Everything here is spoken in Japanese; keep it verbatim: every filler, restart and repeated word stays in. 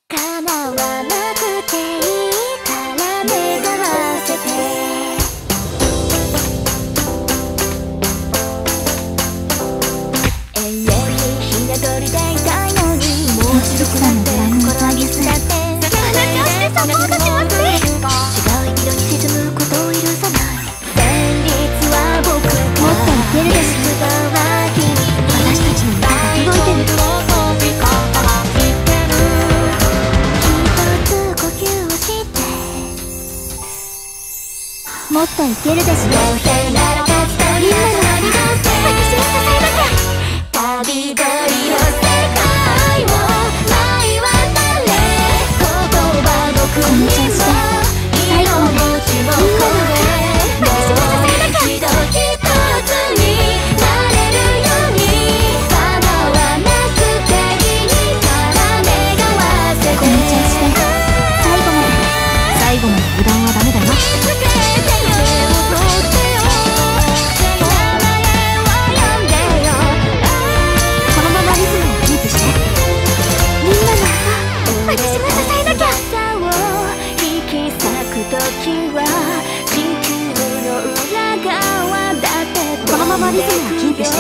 叶わなくていいから願わせて。永遠にひな鳥でいたいのに、もう一度くらいでこのミスだって。話をしてサポートしますね。違う色に沈むことを許さない。旋律は僕がもっといけるでしょ。私たちの歌が届いてる。一つ呼吸をしてもっといけるでしょ。どうせなら勝つとみんなのありがとう。私が支えなきゃ。旅鳥よ世界を舞い渡れ。言葉の国も色も地もこれ。私が支えなきゃ。一度一つになれるように。叶わなくていいから願わせて。この調子で最後まで最後まで油断はダメだよ。このままリズムをキープして。